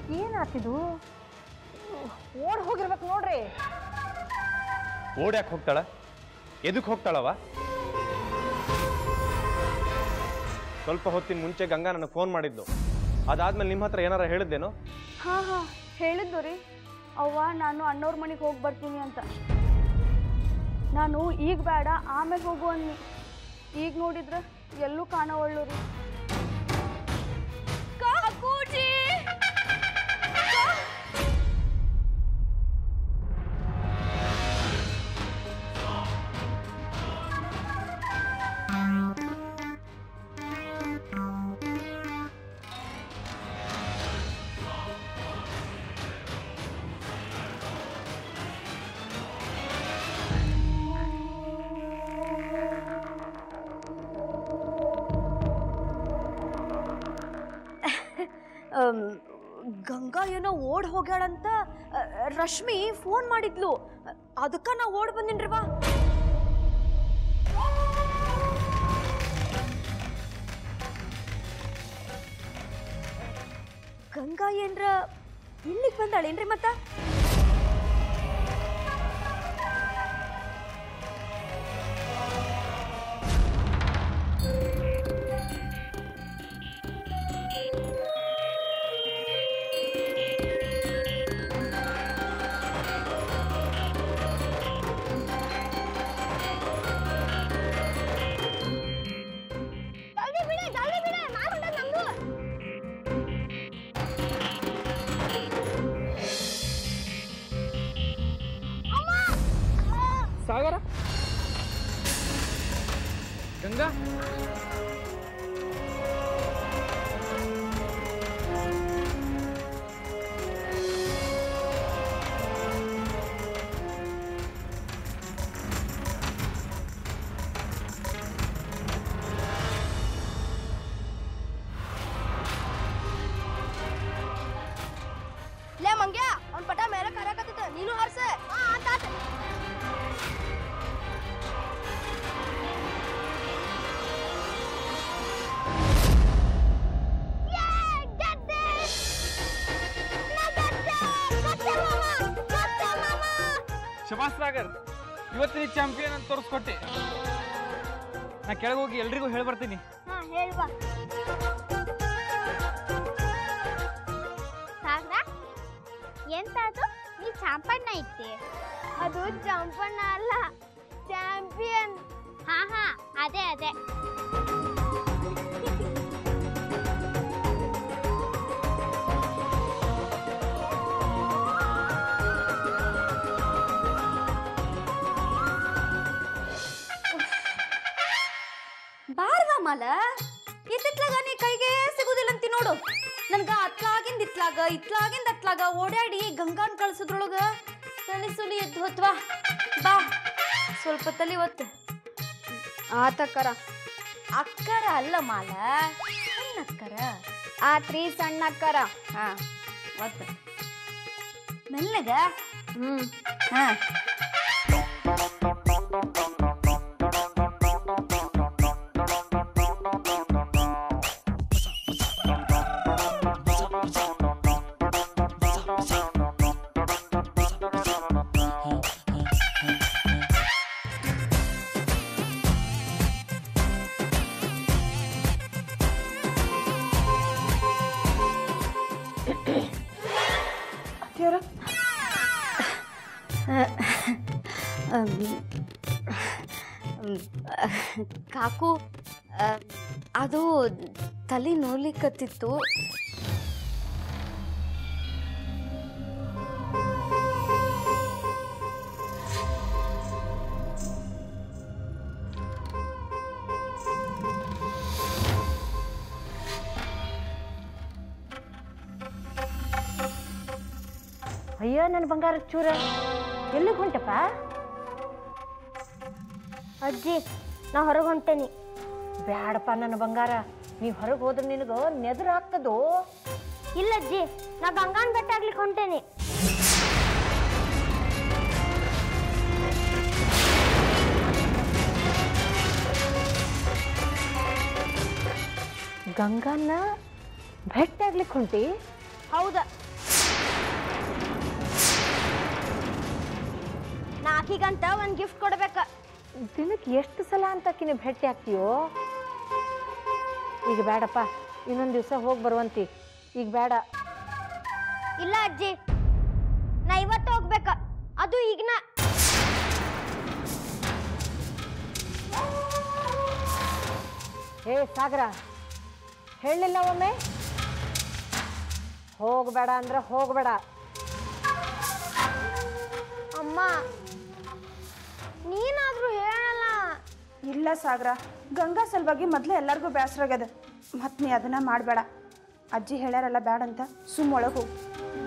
ಏನಾತಿದು ಓಡ್ ಹೋಗಿರ್ಬೇಕು ನೋಡ್ರಿ. ಓಡ್ಯಾಕೆ ಹೋಗ್ತಾಳ? ಎದಕ್ಕೆ ಹೋಗ್ತಾಳವ? ಸ್ವಲ್ಪ ಹೊತ್ತಿನ ಮುಂಚೆ ಗಂಗಾ ನನಗೆ ಫೋನ್ ಮಾಡಿದ್ಲು. ಅದಾದ್ಮೇಲೆ ನಿಮ್ಮ ಹತ್ರ ಏನಾರ ಹೇಳಿದ್ದೇನೋ? ಹಾ ಹೇಳಿದ್ದು ರೀ. ಅವ್ವ ನಾನು ಅಣ್ಣವ್ರ ಮನೆಗೆ ಹೋಗಿ ಬರ್ತೀನಿ ಅಂತ. ನಾನು ಈಗ ಬೇಡ ಆಮೇಲೆ ಹೋಗು ಅನ್ನಿ. ಈಗ ನೋಡಿದ್ರೆ ಎಲ್ಲೂ ಕಾಣವಳ್ಳು ರೀ. ಕಾಕೂಜಿ ಗಂಗಾ ಏನೋ ಓಡ್ ಹೋಗ್ಯಾಳಂತ ರಶ್ಮಿ ಫೋನ್ ಮಾಡಿದ್ಲು. ಅದಕ್ಕ ನಾ ಓಡ್ ಬಂದಿನ್ರಿವಾ. ಗಂಗಾ ಏನ್ರ ಇಲ್ಲಿಗೆ ಬಂದಾಳೇನ್ರಿ ಮತ್ತ? ಸಾಗರ ಗಂಗಾ ಲೇ ಮಂಗ್ಯ ಅವ್ನ ಪಟ ಮೇಲೆ ಕರಕತ್ತಿದ್ದ ನೀನು ಹರ್ಸ. ಶಬಾಸ್ ಸಾಗರ್, ಇವತ್ತು ನೀ ಚಾಂಪಿಯನ್ ಅಂತ ತೋರಿಸ್ಕೊಟ್ಟೆ. ನಾ ಕೆಳಗೆ ಹೋಗಿ ಎಲ್ರಿಗೂ ಹೇಳಿ ಬರ್ತೀನಿ. ಹೇಳ್ವಾ ಸಾಗರ, ಎಂತ ಅದು ನೀ ಚಾಂಪಣ್ಣ ಐತಿ? ಅದು ಚಂಪಣ್ಣ ಅಲ್ಲ, ಚಾಂಪಿಯನ್. ಹಾ ಅದೇ ಬಾರ್ವಾ ಮಾಲ, ಇತ್ತಿತ್ಲಾಗ ನೀ ಕೈಗೆ ಸಿಗುದಿಲ್ಲ ಅಂತಿ ನೋಡು. ನನ್ಗ ಅತ್ಲಾಗಿಂದ ಇತ್ಲಾಗಿಂದ ಅತ್ಲಾಗ ಓಡಾಡಿ ಗಂಗಾನ್ ಕಳ್ಸೋದ್ರೊಳಗ ತಲೆ ಸುಲಿ ಎದ್ದು ಹೊತ್ವಾ. ಬಾ ಸ್ವಲ್ಪ ತಲೆ ಒತ್ತು. ಆತಕ್ಕರ ಅಕ್ಕರ ಅಲ್ಲ ಮಾಲ, ಸಣ್ಣಕ್ಕರ. ಆತ್ರಿ ಸಣ್ಣಕ್ಕರ. ಹಾ ಒತ್ತು ಮೆಲ್ಲಗ. ಹಾ ಕಾಕು, ಅದು ತಲೆ ನೋಲಿಕತ್ತಿತ್ತು. ಅಯ್ಯೋ ನನ್ನ ಬಂಗಾರ ಚೂರ, ಎಲ್ಲಿಗೆ ಹೊಂಟಪ್ಪ? ಅಜ್ಜಿ, ನಾ ಹೊರಗೆ ಹೊಂಟೇನಿ. ಬ್ಯಾಡಪ್ಪ ನನ್ನ ಬಂಗಾರ, ನೀವು ಹೊರಗೆ ಹೋದ್ರೆ ನಿನಗೆ ನೆದ್ರ ಆಗ್ತದೋ. ಇಲ್ಲ ಅಜ್ಜಿ, ನಾ ಗಂಗಾನ್ ಬೆಟ್ಟ ಆಗ್ಲಿಕ್ಕೆ ಹೊಂಟೇನಿ. ಗಂಗಾನ ಭೇಟಿಯಾಗ್ಲಿಕ್ಕೆ ಹೊಂಟಿ? ಹೌದಾ, ಆಕಿಗಂತ ಒಂದು ಗಿಫ್ಟ್ ಕೊಡ್ಬೇಕ. ದಿನಕ್ಕೆ ಎಷ್ಟು ಸಲ ಅಂತ ಆಕಿನ ಭೇಟಿ ಆಗ್ತೀಯೋ? ಈಗ ಬೇಡಪ್ಪ, ಇನ್ನೊಂದು ದಿವಸ ಹೋಗಿ ಬರುವಂತಿ. ಈಗ ಬೇಡ. ಇಲ್ಲ ಅಜ್ಜಿ, ನಾ ಇವತ್ತು ಹೋಗ್ಬೇಕ, ಅದು ಈಗನ. ಹೇ ಸಾಗರ, ಹೇಳಲಿಲ್ಲ ಒಮ್ಮೆ? ಹೋಗಬೇಡ ಅಂದ್ರೆ ಹೋಗಬೇಡ. ಅಮ್ಮ, ನೀನಾದ್ರೂ ಹೇಳಲ್ಲ. ಇಲ್ಲ ಸಾಗರ, ಗಂಗಾ ಸಲುವಾಗಿ ಮೊದಲೇ ಎಲ್ಲರಿಗೂ ಬೇಸರ ಆಗ್ಯದ. ಮತ್ತು ನೀ ಅದನ್ನ ಮಾಡಬೇಡ. ಅಜ್ಜಿ ಹೇಳ್ಯಾರಲ್ಲ ಬೇಡಂತ, ಸುಮ್ಮೊಳಗೆ ಹೋಗು.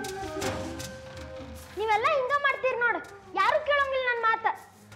ನೀವೆಲ್ಲ ಹಿಂಗ ಮಾಡ್ತೀರಿ ನೋಡು, ಯಾರು ಕೇಳಂಗಿಲ್ಲ ನನ್ನ ಮಾತು.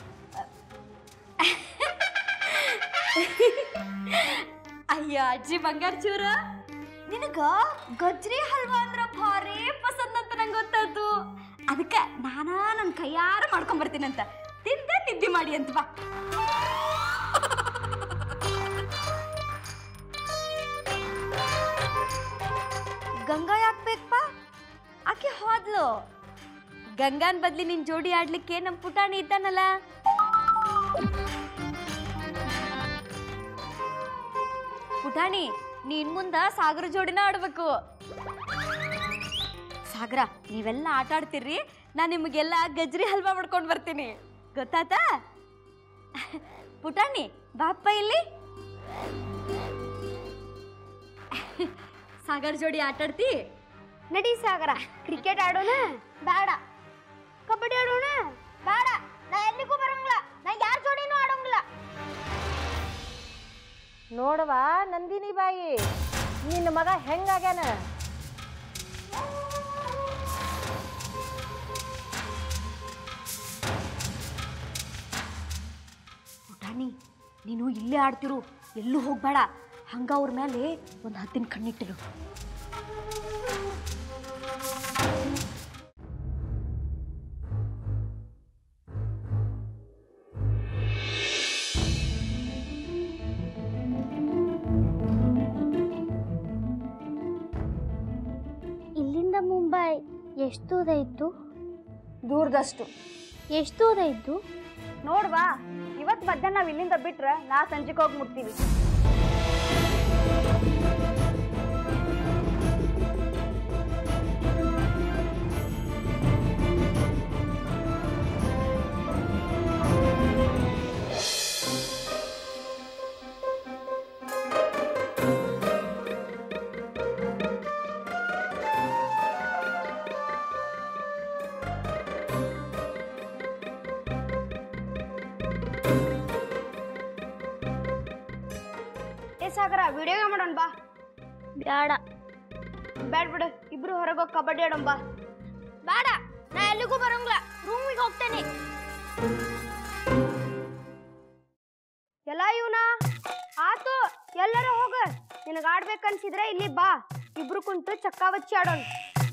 ಅಯ್ಯ ಅಜ್ಜಿ ಬಂಗಾರ ಚೂರ, ನಿನಗ ಗಜ್ರಿ ಹಲ್ವಾ ಅಂದ್ರ ಭಾರಿ ಪಸಂದ್ ಅಂತ ನಂಗೆ ಗೊತ್ತಾಯ್ತು. ಅದಕ್ಕೆ ನಾನಾ ನನ್ನ ಕೈಯಾರ ಮಾಡ್ಕೊಂಬರ್ತೀನಂತ, ತಿಂದೆ ನಿದ್ದೆ ಮಾಡಿ ಅಂತ ಬಾ. ಗಂಗಾ ಯಾಕೆ ಬೇಕಪ್ಪ? ಆಕೆ ಹೋದ್ಲು. ಗಂಗಾನ್ ಬದ್ಲಿ ನಿನ್ ಜೋಡಿ ಆಡ್ಲಿಕ್ಕೆ ನಮ್ಮ ಪುಟಾಣಿ ಇದ್ದಾನಲ್ಲ. ಪುಟಾಣಿ, ನೀನ್ ಮುಂದ ಸಾಗರ ಜೋಡಿನ ಆಡ್ಬೇಕು. ಸಾಗರ, ನೀವೆಲ್ಲ ಆಟ ಆಡ್ತೀರಿ, ನಾನು ನಿಮಗೆಲ್ಲ ಗಜ್ರಿ ಹಲ್ವಾ ಮಾಡ್ಕೊಂಡು ಬರ್ತೀನಿ, ಗೊತ್ತಾತಾ? ಪುಟಾಣಿ ಬಾಪ್ಪ ಇಲ್ಲಿ. ಸಾಗರ್ ಜೋಡಿ ಆಟಾಡ್ತಿ? ನಡಿ ಸಾಗರ, ಕ್ರಿಕೆಟ್ ಆಡೋಣ? ಬೇಡ. ಕಬಡ್ಡಿ ಆಡೋಣ? ಬೇಡ. ನಾ ಎಲ್ಲಿಗೂ ಬರಂಗಿಲ್ಲ, ನಾ ಯಾರ ಜೋಡಿನೂ ಆಡೋಂಗಿಲ್ಲ. ನೋಡವಾ ನಂದಿನಿ ಬಾಯಿ, ನಿನ್ನ ಮಗ ಹೆಂಗಾಗ್ಯಾನ? ಪುಟಾಣಿ, ನೀನು ಇಲ್ಲೇ ಆಡ್ತಿರು, ಎಲ್ಲೂ ಹೋಗ್ಬೇಡ. ಹಂಗ ಅವ್ರ ಮೇಲೆ ಒಂದು ಹದ್ದಿನ ಕಣ್ಣಿಟ್ಟಿರು. ಇಲ್ಲಿಂದ ಮುಂಬೈ ಎಷ್ಟು ದೂರ ಇತ್ತು? ದೂರದಷ್ಟು. ಎಷ್ಟು ದೂರ ಇದ್ದು? ನೋಡ್ವಾ, ಇವತ್ತು ಮಧ್ಯಾಹ್ನ ನಾವು ಇಲ್ಲಿಂದ ಬಿಟ್ರೆ ನಾ ಸಂಜೆಗೆ ಹೋಗಿ ಮುಟ್ತೀವಿ. ಸಾಗರ, ವಿಡಿಯೋ ಮಾಡೋಣ ಬಾ. ಬೇಡ. ಬ್ಯಾಡ್ ಬಿಡು, ಇಬ್ರು ಹೊರಗೋಗಿ ಕಬಡ್ಡಿ ಆಡೋಣ ಬಾ. ಬೇಡ, ನಾ ಎಲ್ಲಿಗೂ ಬರಂಗಿಲ್ಲ, ರೂಮಿಗೆ ಹೋಗ್ತೇನೆ. ಎಲ್ಲ ಇವನ ಆತು, ಎಲ್ಲರೂ ಹೋಗ. ನಿನಗೆ ಆಡ್ಬೇಕನ್ಸಿದ್ರೆ ಇಲ್ಲಿ ಬಾ, ಇಬ್ರು ಕುಂತು ಚಕ್ಕ ಬಚ್ಚಿ ಆಡೋಣ.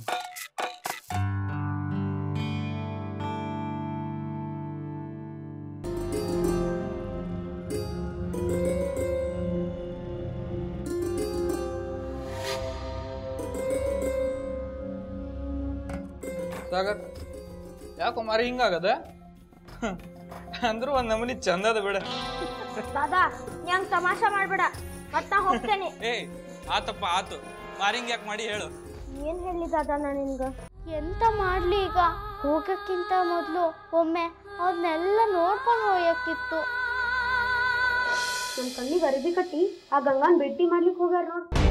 ಸಾಗರ್, ಯಾಕೋ ಮಾರಿ ಹಿಂಗಾಗದ? ಅಂದ್ರೂ ಒಂದ್ ನಮೂನಿ ಚಂದದ ಬಿಡ. ದಾದಾ, ನೀ ಹಂಗ್ ತಮಾಷಾ ಮಾಡ್ಬೇಡ, ಮತ್ತ ನಾ ಹೋಗ್ತೇನೆ. ಏ ಆತಪ್ಪ ಆತು, ಮಾರಿಂಗ್ ಯಾಕೆ ಮಾಡಿ ಹೇಳು. ಏನ್ ಹೇಳಿ ದಾದಾ ನಾ ನಿನ್ಗ? ಎಂತ ಮಾಡ್ಲಿ ಈಗ? ಹೋಗಕ್ಕಿಂತ ಮೊದ್ಲು ಒಮ್ಮೆ ಅವ್ರನ್ನೆಲ್ಲ ನೋಡ್ಕೊಂಡು ಹೋಗಕ್ಕಿತ್ತು. ನಮ್ ಕಣ್ಣಿಗೆ ಅರಿವಿ ಕಟ್ಟಿ ಆ ಗಂಗಾನ್ ಭೇಟಿ ಮಾಡ್ಲಿಕ್ಕೆ ಹೋಗ್ಯಾರ ನೋಡ್.